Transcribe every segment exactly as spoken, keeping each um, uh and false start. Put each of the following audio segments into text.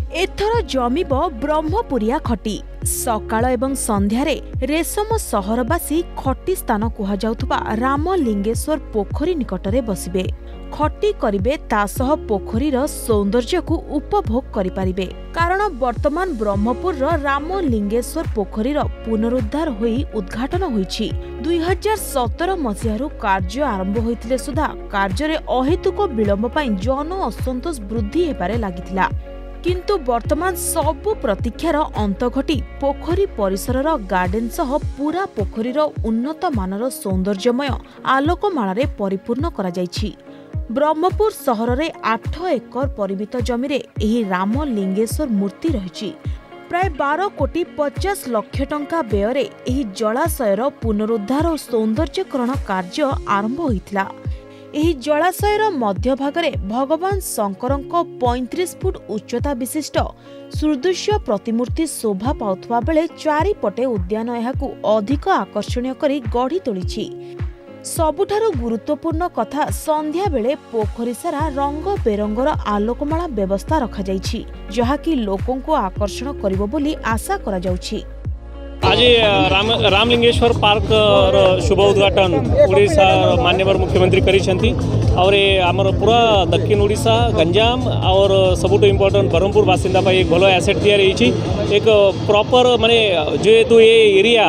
एथर जमिब ब्रह्मपुरिया खटी सकाळ एवं संध्यारे रेशम सहरवासी खटी स्थान कुहाଯାଉଥିବା रामलिंगेश्वर पोखरी निकटरे बसिबे खटी करिबे तासह पोखरीर सौंदर्य को उपभोग करि पारिबे कारण वर्तमान ब्रह्मपुर रामलिंगेश्वर पोखरीर पुनरुद्धार होई उद्घाटन होईछि। दुई हजार सतर मसीहारू कार्य आरंभ होइतिले सुधा कार्य अहेतुक विलंब पई जन असंतोष वृद्धि हेबारे लागितिला किंतु वर्तमान सबु प्रतीक्षार अंत घटी पोखरी परिसरर गार्डेन सह पूरा पोखरीर उन्नत मानर सौंदर्यमय आलोकमालारे परिपूर्ण करा जायछि। ब्रह्मपुर सहर रे आठ एकर परिमित जमीरे एही रामलिंगेश्वर मूर्ति रहिछि। प्राय बारह कोटी पचास लक्ष टंका व्यୟରେ एही जलाशयर पुनरुद्धार और सौंदर्यकरण कार्य आरंभ होइतिला। एही जलाशयर मध्य भागरे भगवान शंकरंक पैंतीस फुट उच्चता विशिष्ट सुदृश्य प्रतिमूर्ति शोभा पाउथवा बेले चारिपटे उद्यान एहाकू अधिक आकर्षणीय करी गढ़ी तोलिछि। सबुठारु गुरुत्वपूर्ण कथा संध्या बेले पोखरी सारा रंग बेरंगर आलोकमाला व्यवस्था रखा जाइछि जहाकी लोकों को आकर्षण करिवो बोली आशा करा जाउछि। आज राम रामलिंगेश्वर पार्क शुभ उद्घाटन ओडिशा माननीय मुख्यमंत्री करिसेंती और आमर पूरा दक्षिण ओडिशा गंजाम और सबुठ इम्पोर्टेंट ब्रह्मपुर बासिंदा पर एक भलो एसेट तैयारी एक प्रॉपर माने जेहेतु ये area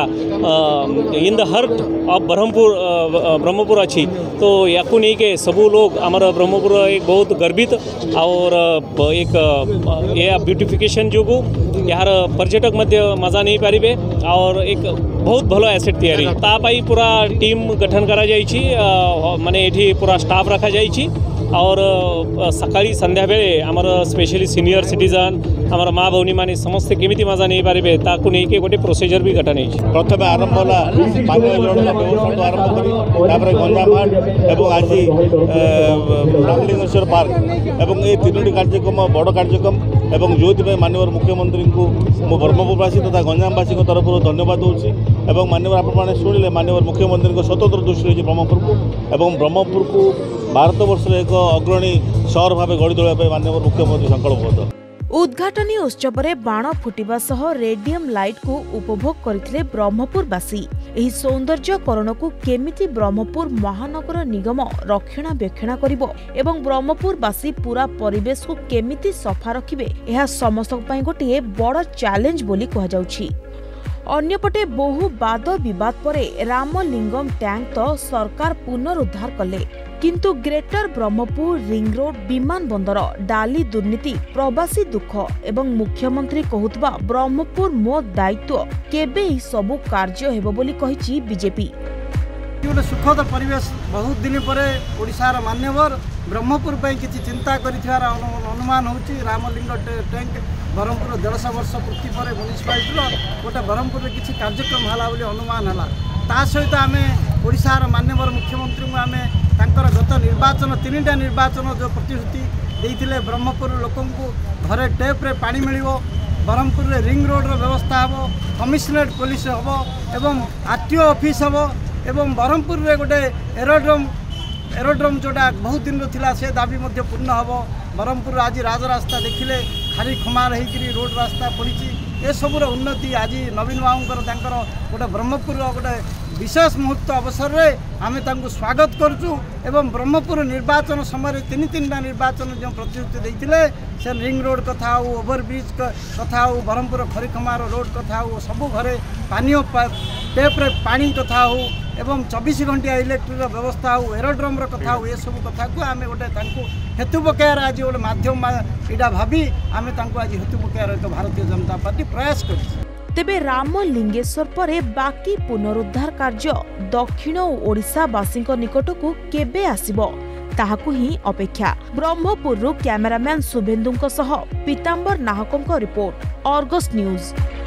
in the heart of Brahmapur Brahmapur अच्छी तो या नहीं के सबू लोग आमर ब्रह्मपुर एक बहुत गर्वित और एक ये ब्यूटिफिकेशन जो यार पर्यटक मध्य मजा नहीं पारे और एक बहुत भलो एसेट तैयारी तापाई पूरा टीम गठन करा जाइछि माने एठी पूरा स्टाफ रखा जाइछि और सकाळी संध्या बेले आमर स्पेशली सीनियर सिटीजन आमर माँ भौनी माने समस्त केमिति मजा नहीं पारे ताकू नहीं के गोटे प्रोसीजर भी गठन होइछि। प्रथम आरंभ होला पानी जड़ना व्यवस्था आरंभ करी तापर गंजाम हाट एवं आज रामलिंगेश्वर पार्क एवं ए तीनोटी कार्यक्रम बड़ कार्यक्रम एवं जो माननीय मुख्यमंत्री को मो ब्रह्मपुरवासी तथा गंजामवासी तरफ धन्यवाद दूसरी एवं माननीय आपने शुणिले माननीय मुख्यमंत्री स्वतंत्र दृष्टि रही ब्रह्मपुर को एवं ब्रह्मपुर को भारत वर्ष एक अग्रणी शहर भाव गढ़ी तोड़ा माननीय मुख्यमंत्री संकल्पबद्ध। उद्घाटनी उत्सव में बाण फुटिबा सह रेडियम लाइट को उपभोग करथिले ब्रह्मपुरवासी। एही सौंदर्यकरण को केमिति ब्रह्मपुर महानगर निगम रक्षणाबेक्षण करिवो एवं ब्रह्मपुरवासी पूरा परिवेश को केमिति सफा रखिबे एहा समस्तक पई गोटिए बड़ चैलेंज बोली कहा जाउछि। अन्यपटे बहु वाद विवाद परे रामलिंगम टैंक तो सरकार पुनरुद्धार कले किंतु ग्रेटर ब्रह्मपुर रिंग रोड विमान बंदर डाली दुर्नीति प्रवासी दुख एवं मुख्यमंत्री कहूतबा ब्रह्मपुर मो दायित्व केबे ही सबु कार्य हेबो बोली कहिछि बीजेपी। गोटे सुखद परिवेश बहुत दिन पर ओडिशार मान्यवर ब्रह्मपुर पर किसी चिंता कर अनुमान होची रामलिंग टैंक ब्रह्मपुर देढ़श वर्ष पूर्ति पर म्यूनिसिपालिटी गोटे ब्रह्मपुर में किसी कार्यक्रम है बोली अनुमान है ता सहित आम ओडिशार मान्यवर मुख्यमंत्री को आम तांकर गत निर्वाचन तीन टा निर्वाचन जो प्रतिश्रुति देते ब्रह्मपुर लोकों को घरे टेप्रे पानी मिल ब्रह्मपुर में रिंग रोड व्यवस्था हम कमिशनरेट पुलिस हम एवं आरटीओ ऑफिस हम एवं ब्रह्मपुर में गोटे एरोड्रोम एरोड्रोम जोटा बहुत दिन थिला से दाबी मध्य पूर्ण हम ब्रह्मपुर आज राजरास्ता देखिले खाली खमार होकर रोड रास्ता पड़ी ए सबूर उन्नति आज नवीन बाबूर तांकर गोटे ब्रह्मपुर गोटे विशेष मुहूर्त अवसर में आम स्वागत करुँ एवं ब्रह्मपुर निर्वाचन समय तीन तीन टा निर्वाचन जो प्रतिश्रुति देते से रिंग रोड कथा हो ओवरब्रिज कथा हो ब्रह्मपुर खरीखमार रोड कथा हो सबू घरे पानी टेप्रे पानी कथा हो एवं चौबीस घंटा इलेक्ट्रिक व्यवस्था हो एरोड्रोम कथा हो ये सब कथा को आम गोटे हेतु पकायर आज गोटे मध्यम यहाँ भावी आम आज हेतु पकायर एक भारतीय जनता पार्टी प्रयास कर तेबे रामलिंगेश्वर परे बाकी पुनरुद्धार कार्य दक्षिण ओडिशावासी निकट को केबे आसिबो ताहाकु ही अपेक्षा। ब्रह्मपुरु कैमरामैन शुभेन्दुंक सह पीतांबर नाहकंक रिपोर्ट, अर्गस न्यूज।